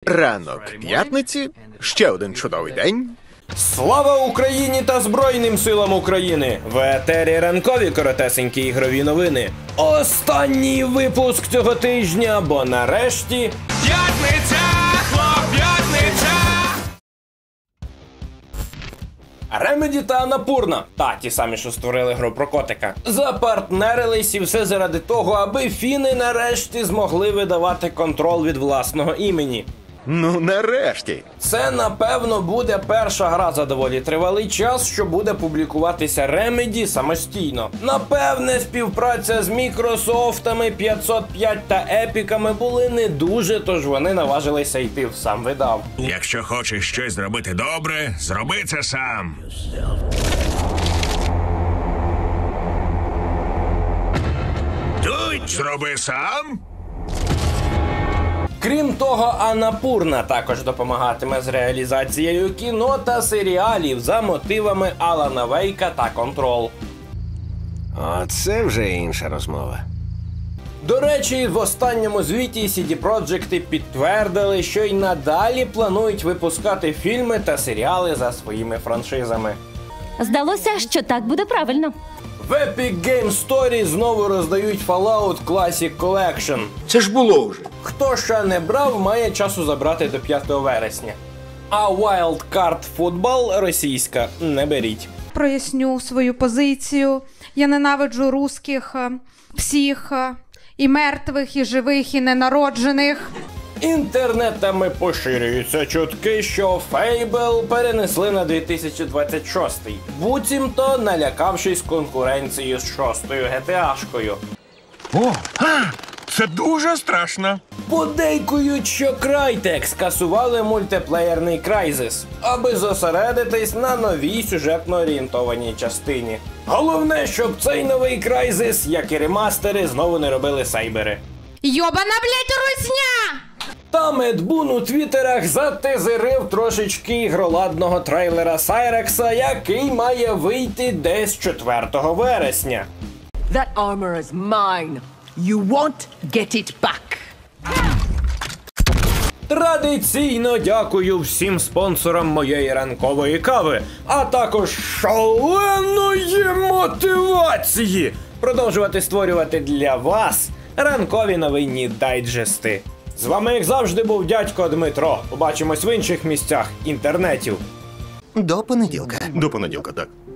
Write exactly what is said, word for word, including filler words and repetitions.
Ранок п'ятниці, ще один чудовий день. Слава Україні та Збройним силам України! В етері ранкові коротесенькі ігрові новини. Останній випуск цього тижня, бо нарешті... П'ятниця! Хлоп'ятниця! Remedy та Annapurna, та ті самі, що створили гру про котика, запартнерились, і все заради того, аби фіни нарешті змогли видавати контрол від власного імені. Ну, нарешті. Це, напевно, буде перша гра за доволі тривалий час, що буде публікуватися Remedy самостійно. Напевне, співпраця з Мікрософтами, п'ятсот п'ять та Епіками були не дуже, тож вони наважилися йти в сам видав. Якщо хочеш щось зробити добре, зроби це сам. Тут зроби сам. Крім того, Annapurna також допомагатиме з реалізацією кіно та серіалів за мотивами Алана Вейка та Control. Оце вже інша розмова. До речі, в останньому звіті сі ді Projekt підтвердили, що й надалі планують випускати фільми та серіали за своїми франшизами. Здалося, що так буде правильно. В Epic Game Story знову роздають Fallout Classic Collection. Це ж було вже. Хто ще не брав, має часу забрати до п'ятого вересня. А Wild Card Football російська не беріть. Проясню свою позицію. Я ненавиджу русських всіх, і мертвих, і живих, і ненароджених. Інтернетами поширюються чутки, що Fable перенесли на дві тисячі двадцять шостий, буцімто налякавшись конкуренції з шостою джі ті ей-шкою. О, а, це дуже страшно. Подейкують, що Crytek скасували мультиплеєрний Crysis, аби зосередитись на новій сюжетно-орієнтованій частині. Головне, щоб цей новий Crysis, як і ремастери, знову не робили сайбери. Йобана, блять, русня! Та Медбун у твіттерах затизерив трошечки ігроладного трейлера Сайрекса, який має вийти десь четвертого вересня. That armor is mine. You won't get it back. Традиційно дякую всім спонсорам моєї ранкової кави, а також шаленої мотивації продовжувати створювати для вас ранкові новинні дайджести. З вами, як завжди, був дядько Дмитро. Побачимось в інших місцях інтернетів. До понеділка. До понеділка, так.